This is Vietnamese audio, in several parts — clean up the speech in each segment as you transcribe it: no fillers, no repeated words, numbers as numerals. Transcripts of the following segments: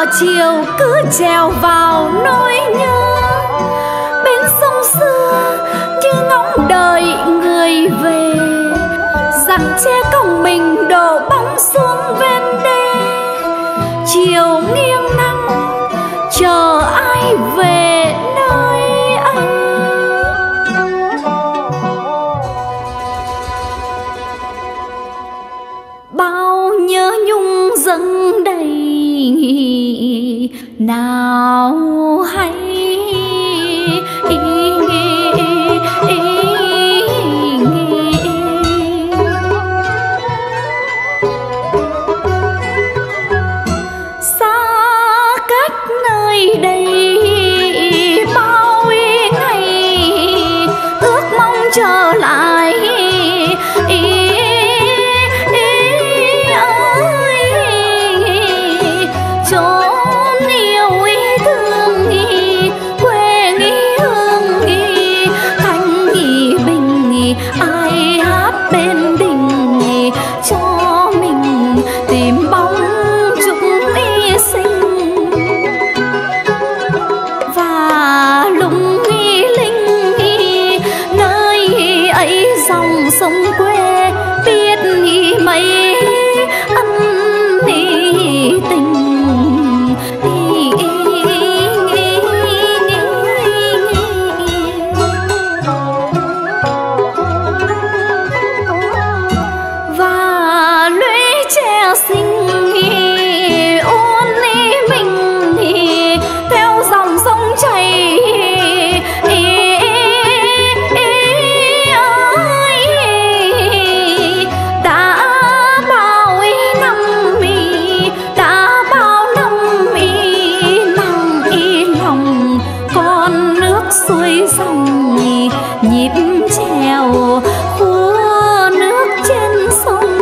chiều cứ trèo vào nỗi nhớ, bên sông xưa như ngóng đợi người về, rằng che cổng mình đổ bóng xuống ven đê. Chiều nghiêng nắng chờ ai về nơi ấy. Bao nhớ nhung dâng đầy nào hay xa cách nơi đây bao ngày, ước mong trở lại chốn yêu thương quê hương thanh bình, ai hát bên đình cho mình tìm bóng chúng sinh. Và lung linh nơi ấy dòng sông quê biết mấy ân tình. Và lũy tre xinh uốn mình theo dòng sông chảy đã bao năm nặng lòng con nước xuôi dòng nhịp chèo khua nước trên sông.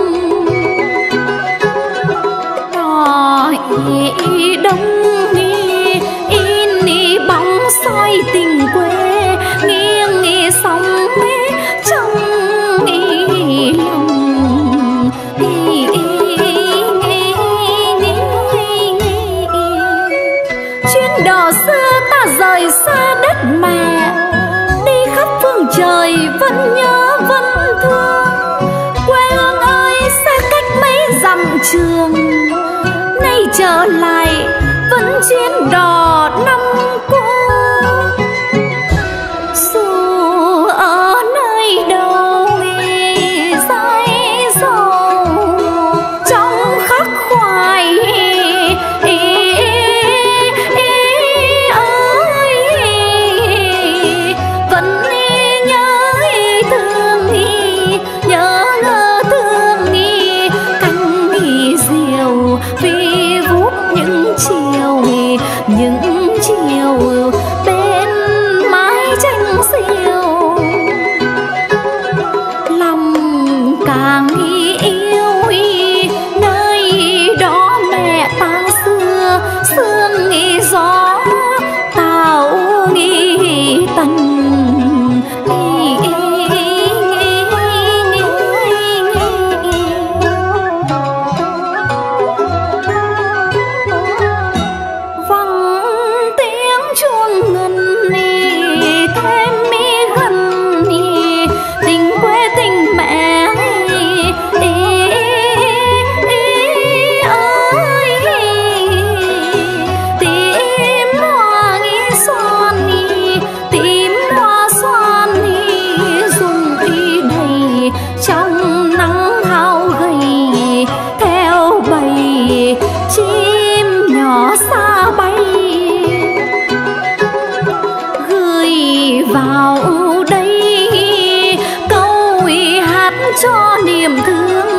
Đỏ đông in bóng soi tình quê, nghiêng sóng trong lòng. Chuyến đò xưa ta rời xa đất mẹ, đi khắp phương trời vẫn nhớ vẫn thương. Quê hương ơi xa cách mấy dặm trường, nay trở lại vẫn chuyến đò năm cũ. Dù ở nơi đâu dãi dầu trong khắc khoải vẫn nhớ thương cánh diều vì vút những chiều bên mái tranh diều. Lòng càng yêu nơi đó mẹ ta xưa, sương gió tạo tần. Chuông ngân thêm gần tình quê tình mẹ ơi. Tìm hoa xoan dùng đầy trong nắng hao gầy, theo bầy chim nhỏ xa bay vào đây câu hát cho niềm thương.